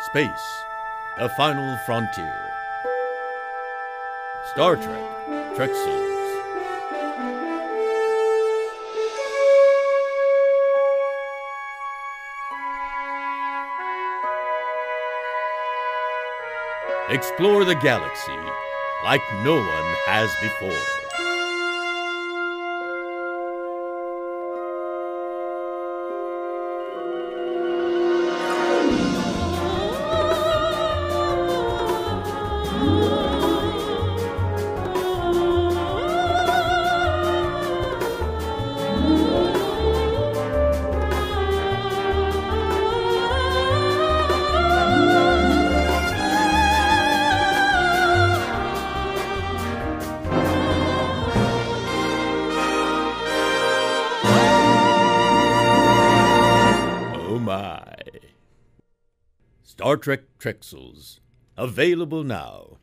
Space, the final frontier. Star Trek, Trexels. Explore the galaxy like no one has before. Star Trek Trexels, available now.